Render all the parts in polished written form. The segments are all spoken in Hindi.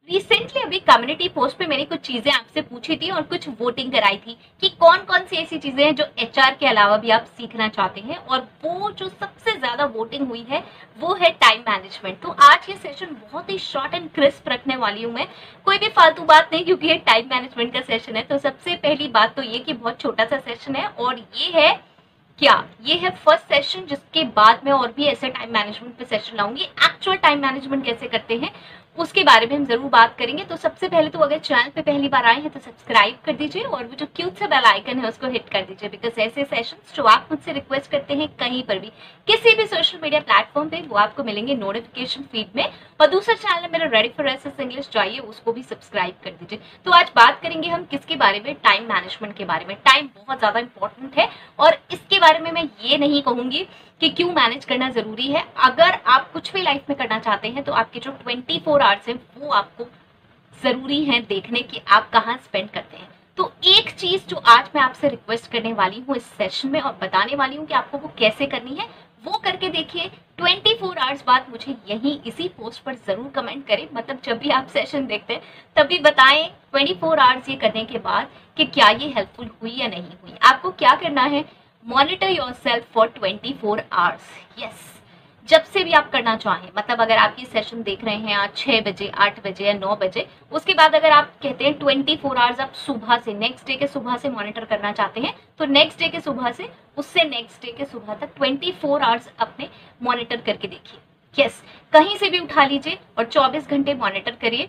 रिसेंटली अभी कम्युनिटी पोस्ट पे मैंने कुछ चीजें आपसे पूछी थी और कुछ वोटिंग कराई थी कि कौन कौन सी ऐसी चीजें हैं जो एचआर के अलावा भी आप सीखना चाहते हैं, और वो जो सबसे ज्यादा वोटिंग हुई है वो है टाइम मैनेजमेंट। तो आज ये सेशन बहुत ही शॉर्ट एंड क्रिस्प रखने वाली हूँ मैं, कोई भी फालतू बात नहीं, क्योंकि ये टाइम मैनेजमेंट का सेशन है। तो सबसे पहली बात तो ये कि बहुत छोटा सा सेशन है, और ये है क्या, ये है फर्स्ट सेशन, जिसके बाद में और भी ऐसे टाइम मैनेजमेंट पे सेशन लाऊंगी। एक्चुअल टाइम मैनेजमेंट कैसे करते हैं उसके बारे में हम जरूर बात करेंगे। तो सबसे पहले तो अगर चैनल पे पहली बार आए हैं तो सब्सक्राइब कर दीजिए, और वो जो क्यूट सा बेल आइकन है उसको हिट कर दीजिए, बिकॉज ऐसे सेशंस जो आप मुझसे रिक्वेस्ट करते हैं कहीं पर भी किसी भी सोशल मीडिया प्लेटफॉर्म पे, वो आपको मिलेंगे नोटिफिकेशन फीड में। और दूसरा चैनल है मेरा रेडी फॉर एसएस इंग्लिश, जाइए उसको भी सब्सक्राइब कर दीजिए। तो आज बात करेंगे हम किसके बारे में, टाइम मैनेजमेंट के बारे में। टाइम बहुत ज्यादा इंपॉर्टेंट है, और इसके बारे में मैं ये नहीं कहूंगी कि क्यों मैनेज करना जरूरी है। अगर आप कुछ भी लाइफ में करना चाहते हैं तो आपके जो 24 आवर्स हैं वो आपको जरूरी है देखने कि आप कहाँ स्पेंड करते हैं। तो एक चीज जो आज मैं आपसे रिक्वेस्ट करने वाली हूँ इस सेशन में, और बताने वाली हूँ कि आपको वो कैसे करनी है, वो करके देखिए। 24 आवर्स बाद मुझे यही इसी पोस्ट पर जरूर कमेंट करें, मतलब जब भी आप सेशन देखते हैं तभी बताएं 24 आवर्स ये करने के बाद कि क्या ये हेल्पफुल हुई या नहीं हुई। आपको क्या करना है, monitor yourself for 24 hours. Yes, जब से भी आप करना चाहें, मतलब अगर आप ये सेशन देख रहे हैं आज 6 बजे, 8 बजे या 9 बजे, उसके बाद अगर आप कहते हैं 24 आवर्स आप सुबह से, नेक्स्ट डे के सुबह से मॉनिटर करना चाहते हैं, तो नेक्स्ट डे के सुबह से उससे नेक्स्ट डे के सुबह तक 24 आवर्स अपने मॉनिटर करके देखिए। यस, कहीं से भी उठा लीजिए और 24 घंटे मॉनिटर करिए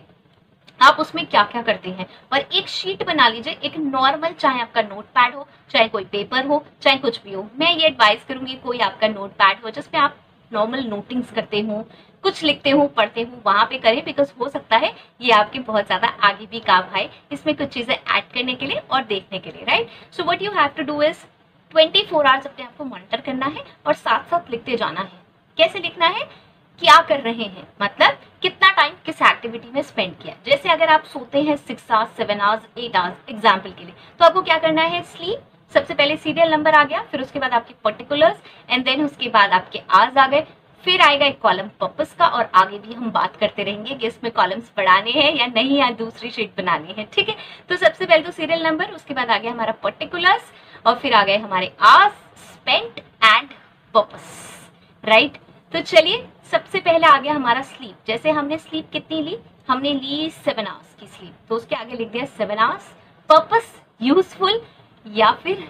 आप उसमें क्या क्या करते हैं, और एक शीट बना लीजिए, एक नॉर्मल, चाहे आपका नोट पैड हो, चाहे कोई पेपर हो, चाहे कुछ भी हो। मैं ये एडवाइस करूंगी कोई आपका नोट पैड हो जिसपे आप नॉर्मल नोटिंग्स करते हो, कुछ लिखते हो, पढ़ते हो, वहां पे करें, बिकॉज हो सकता है ये आपके बहुत ज्यादा आगे भी काम आए इसमें कुछ चीजें ऐड करने के लिए और देखने के लिए, right. So what you have to do is 24 hours अपने आप को मॉनिटर करना है और साथ साथ लिखते जाना है। कैसे लिखना है, क्या कर रहे हैं, मतलब कितना टाइम किस एक्टिविटी में स्पेंड किया। जैसे अगर आप सोते हैं 6 आवर्स, 7 आवर्स, 8 आवर्स एग्जाम्पल के लिए, तो आपको क्या करना है, स्लीप, सबसे पहले सीरियल नंबर आ गया, फिर उसके बाद आपके पर्टिकुलर्स, एंड देन उसके बाद आपके आवर्स आ गए, फिर आएगा एक कॉलम पर्पस का, और आगे भी हम बात करते रहेंगे कि इसमें कॉलम्स बढ़ाने हैं या नहीं, या दूसरी शीट बनानी है, ठीक है। तो सबसे पहले तो सीरियल नंबर, उसके बाद आ गया हमारा पर्टिकुलर्स, और फिर आ गए हमारे hours spent and purpose, right. तो चलिए, सबसे पहले आ गया हमारा स्लीप। जैसे हमने स्लीप कितनी ली, हमने ली 7 आवर्स की स्लीप, तो उसके आगे लिख दिया 7 आवर्स। पर्पस, यूजफुल या फिर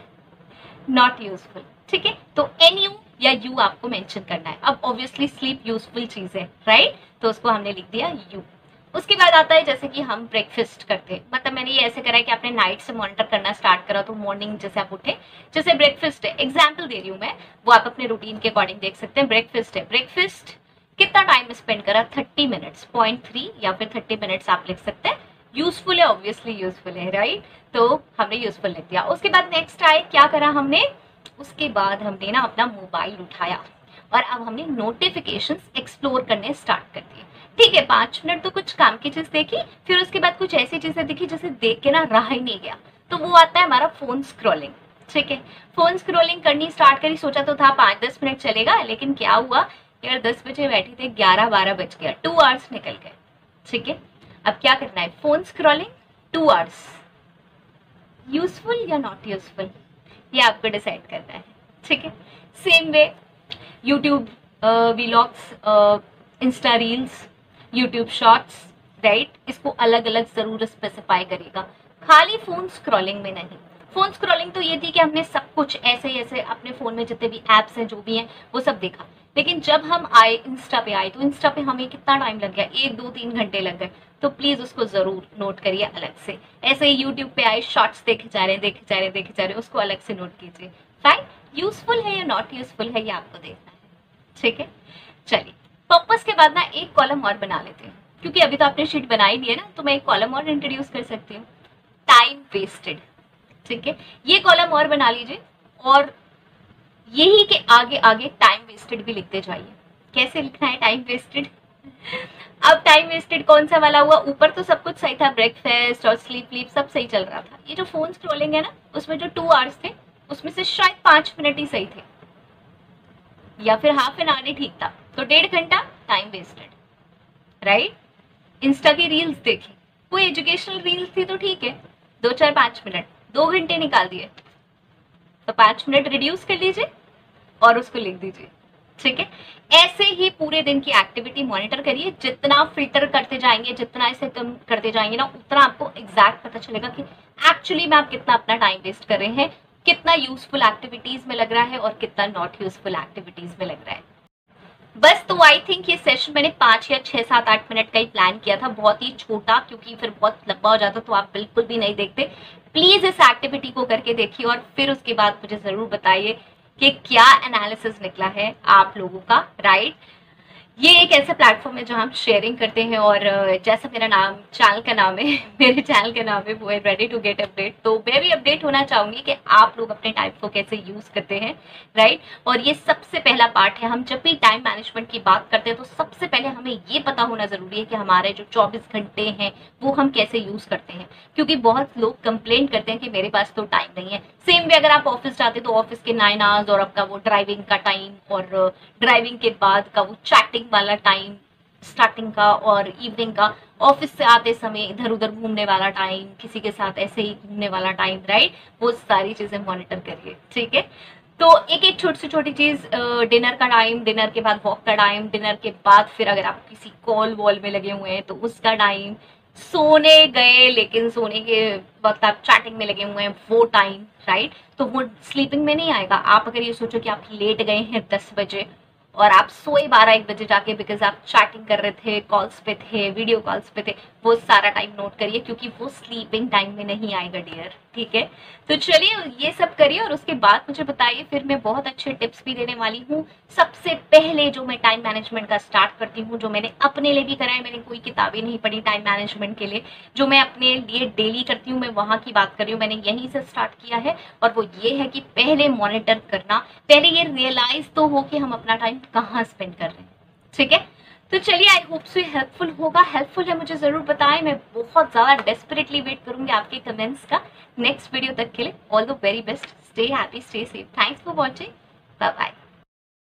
नॉट यूजफुल, ठीक है। तो NU या U आपको मेंशन करना है। अब ऑब्वियसली स्लीप यूजफुल चीज है, राइट, तो उसको हमने लिख दिया U। उसके बाद आता है जैसे कि हम ब्रेकफास्ट करते हैं, मतलब मैंने ये ऐसे करा है कि आपने नाइट से मॉनिटर करना स्टार्ट करा तो मॉर्निंग जैसे आप उठे, जैसे ब्रेकफास्ट है, एग्जाम्पल दे रही हूँ मैं, वो आप अपने रूटीन के अकॉर्डिंग देख सकते हैं। ब्रेकफास्ट है, ब्रेकफास्ट कितना टाइम स्पेंड करा, 30 मिनट्स, 0.3 या फिर 30 मिनट्स आप लिख सकते हैं। यूजफुल है, ऑब्वियसली यूजफुल है, राइट, तो हमने यूजफुल लिख दिया। उसके बाद नेक्स्ट आए, क्या करा हमने, उसके बाद हमने ना अपना मोबाइल उठाया और अब हमने नोटिफिकेशंस एक्सप्लोर करने स्टार्ट कर दिए। ठीक है, 5 मिनट तो कुछ काम की चीज देखी, फिर उसके बाद कुछ ऐसी चीजें देखी जैसे देख के ना रहा ही नहीं गया, तो वो आता है हमारा फोन स्क्रॉलिंग, ठीक है। फोन स्क्रॉलिंग करनी स्टार्ट करी, सोचा तो था 5-10 मिनट चलेगा, लेकिन क्या हुआ यार, 10 बजे बैठी थे, 11-12 बज गया, 2 आवर्स निकल गए, ठीक है। अब क्या करना है, फोन स्क्रॉलिंग 2 आवर्स, यूजफुल या नॉट यूजफुल, ये आपको डिसाइड करना है, ठीक है। Same way YouTube vlogs, insta reels, YouTube shorts, right, इसको अलग अलग जरूर स्पेसिफाई करेगा, खाली फोन स्क्रॉलिंग में नहीं। फोन स्क्रॉलिंग तो ये थी कि हमने सब कुछ ऐसे ऐसे अपने फोन में जितने भी एप्स हैं जो भी हैं वो सब देखा, लेकिन जब हम आए इंस्टा पे आए तो इंस्टा पे हमें कितना टाइम लग गया, 1-2-3 घंटे लग गए, तो प्लीज उसको जरूर नोट करिए अलग से। ऐसे ही यूट्यूब पे आए, शॉर्ट्स देखे जा रहे हैं, देखे जा रहे हैं, देखे जा रहे हैं, उसको अलग से नोट कीजिए। फाइन, यूजफुल है या नॉट यूजफुल है ये आपको देखना है, ठीक है। चलिए, पर्पस के बाद ना एक कॉलम और बना लेते हैं, क्योंकि अभी तो आपने शीट बनाई दी है ना, तो मैं एक कॉलम और इंट्रोड्यूस कर सकती हूँ, टाइम वेस्टेड, ठीक है। ये कॉलम और बना लीजिए, और यही के आगे आगे टाइम वेस्टेड भी लिखते जाइए। कैसे लिखना है टाइम वेस्टेड, अब टाइम वेस्टेड कौन सा वाला हुआ, ऊपर तो सब कुछ सही था, ब्रेकफास्ट और स्लीप व्लीप सब सही चल रहा था, ये जो फोन स्क्रॉलिंग है ना, उसमें जो 2 आवर्स थे उसमें से शायद 5 मिनट ही सही थे, या फिर हाफ एन आवर ही ठीक था, तो 1.5 घंटा टाइम वेस्टेड, राइट। इंस्टा की रील्स देखी, कोई एजुकेशनल रील्स थी तो ठीक है, 2-4-5 मिनट, 2 घंटे निकाल दिए तो 5 मिनट रिड्यूस कर लीजिए और उसको लिख दीजिए, ठीक है। ऐसे ही पूरे दिन की एक्टिविटी मॉनिटर करिए। जितना फिल्टर करते जाएंगे, जितना इसे कम करते जाएंगे ना, उतना आपको एग्जैक्ट पता चलेगा कि एक्चुअली में आप कितना अपना टाइम वेस्ट कर रहे हैं, कितना यूजफुल एक्टिविटीज में लग रहा है और कितना नॉट यूजफुल एक्टिविटीज में लग रहा है। बस तो आई थिंक ये सेशन मैंने 5 या 6, 7, 8 मिनट का ही प्लान किया था, बहुत ही छोटा, क्योंकि फिर बहुत लंबा हो जाता तो आप बिल्कुल भी नहीं देखते। प्लीज इस एक्टिविटी को करके देखिए और फिर उसके बाद मुझे जरूर बताइए कि क्या एनालिसिस निकला है आप लोगों का, राइट। ये एक ऐसा प्लेटफॉर्म है जहां हम शेयरिंग करते हैं और जैसा मेरा नाम चैनल का नाम है मेरे चैनल का नाम है वो है रेडी टू गेट अपडेट, तो मैं भी अपडेट होना चाहूंगी कि आप लोग अपने टाइम को कैसे यूज करते हैं, राइट। और ये सबसे पहला पार्ट है, हम जब भी टाइम मैनेजमेंट की बात करते हैं तो सबसे पहले हमें ये पता होना जरूरी है कि हमारे जो 24 घंटे हैं वो हम कैसे यूज करते हैं, क्योंकि बहुत लोग कंप्लेंट करते हैं कि मेरे पास तो टाइम नहीं है। सेम वे अगर आप ऑफिस जाते तो ऑफिस के 9 आवर्स और आपका वो ड्राइविंग का टाइम और ड्राइविंग के बाद का वो चैटिंग वाला टाइम स्टार्टिंग का और इवनिंग का, ऑफिस से आते समय इधर उधर घूमने वाला टाइम, किसी के साथ ऐसे ही घूमने वाला टाइम, राइट। वो सारी चीजें मॉनिटर करिए, ठीक है। तो एक एक छोटी से छोटी चीज, डिनर का टाइम, डिनर के बाद वॉक का टाइम, डिनर के बाद फिर अगर आप किसी कॉल वॉल में लगे हुए हैं तो उसका टाइम, सोने गए लेकिन सोने के वक्त आप चैटिंग में लगे हुए हैं वो टाइम, राइट। तो वो स्लीपिंग में नहीं आएगा। आप अगर ये सोचो कि आप लेट गए हैं 10 बजे और आप सोए 12-1 बजे जाके बिकॉज आप चैटिंग कर रहे थे, कॉल्स पे थे, वीडियो कॉल्स पे थे, वो सारा टाइम नोट करिए क्योंकि वो स्लीपिंग टाइम में नहीं आएगा डियर, ठीक है। तो चलिए ये सब करिए और उसके बाद मुझे बताइए, फिर मैं बहुत अच्छे टिप्स भी देने वाली हूँ। सबसे पहले जो मैं टाइम मैनेजमेंट का स्टार्ट करती हूँ, जो मैंने अपने लिए भी करा है, मैंने कोई किताबें नहीं पढ़ी टाइम मैनेजमेंट के लिए, जो मैं अपने लिए डेली करती हूँ, मैं वहां की बात कर रही हूँ, मैंने यहीं से स्टार्ट किया है। और वो ये है कि पहले मॉनिटर करना, पहले ये रियलाइज तो हो कि हम अपना टाइम कहाँ स्पेंड कर रहे हैं, ठीक है। तो चलिए आई होप सो हेल्पफुल होगा। हेल्पफुल है मुझे जरूर बताएं, मैं बहुत ज्यादा डेस्परेटली वेट करूंगी आपके कमेंट्स का नेक्स्ट वीडियो तक के लिए। All the very best, stay happy, stay safe, thanks for watching, bye bye.